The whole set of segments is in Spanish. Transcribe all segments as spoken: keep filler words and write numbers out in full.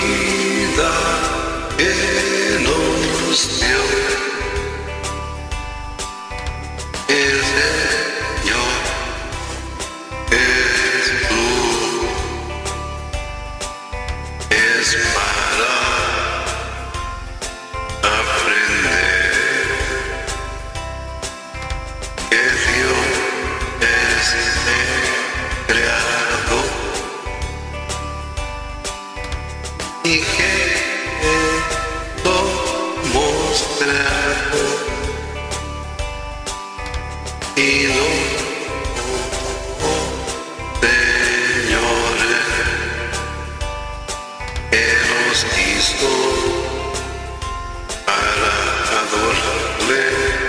vida que nos dio el Señor Jesús, es para aprender que Dios es el creador y que somos creados y no señores que nos hizo para adorarle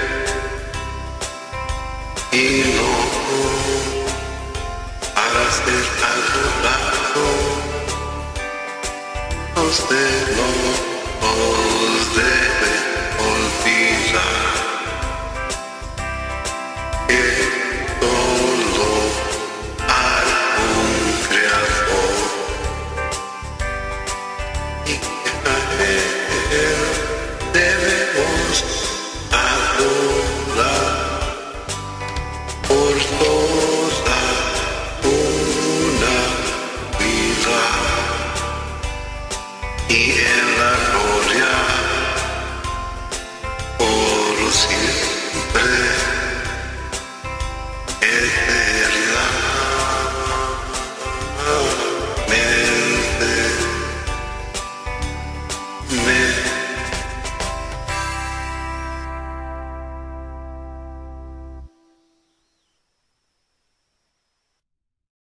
y no para ser adorados de los de